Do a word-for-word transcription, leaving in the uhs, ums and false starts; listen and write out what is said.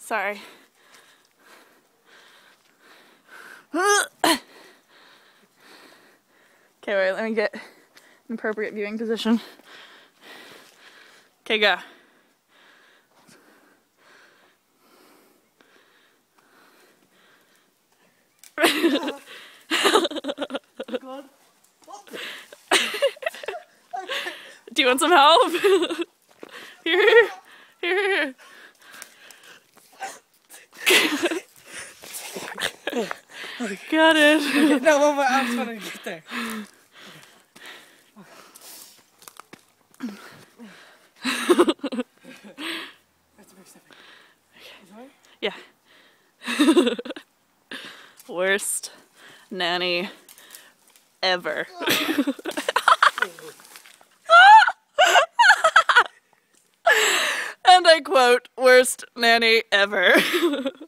Sorry. Okay, wait, let me get an appropriate viewing position. Okay, go. Do you want some help? Here, here, here. Got it. Okay, no, well, my arm's gonna get there. That's a big step. Okay. Yeah. Worst nanny ever. And I quote, worst nanny ever.